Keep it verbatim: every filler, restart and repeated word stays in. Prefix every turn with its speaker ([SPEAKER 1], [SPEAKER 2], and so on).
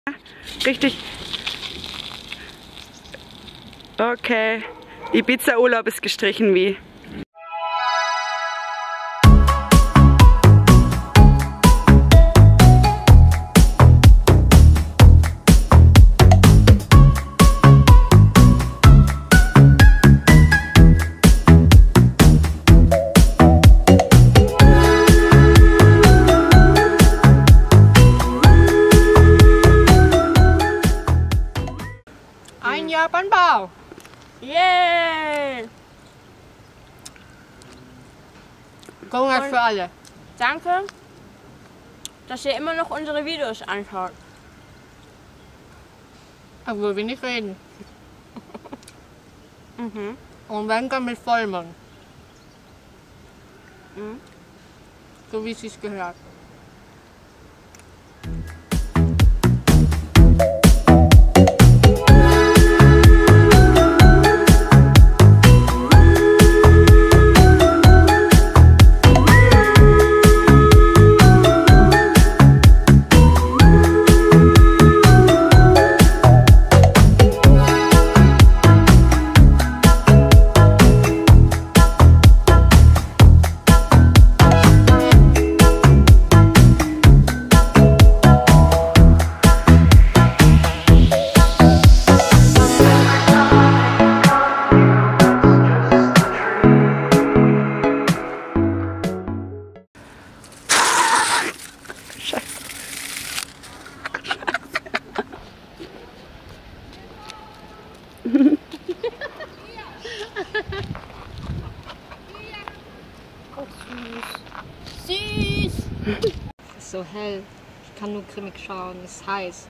[SPEAKER 1] Richtig. Okay. Ibiza-Urlaub ist gestrichen wie.
[SPEAKER 2] Ein Jahr Bau.
[SPEAKER 3] Yay!
[SPEAKER 2] Kongress für alle.
[SPEAKER 3] Danke, dass ihr immer noch unsere Videos anschaut.
[SPEAKER 2] Obwohl wir nicht reden.
[SPEAKER 3] Mhm.
[SPEAKER 2] Und wenn dann mit Vollmond.
[SPEAKER 3] Mhm.
[SPEAKER 2] So wie es sich gehört.
[SPEAKER 3] Süß!
[SPEAKER 2] Es ist so hell. Ich kann nur grimmig schauen. Es ist heiß.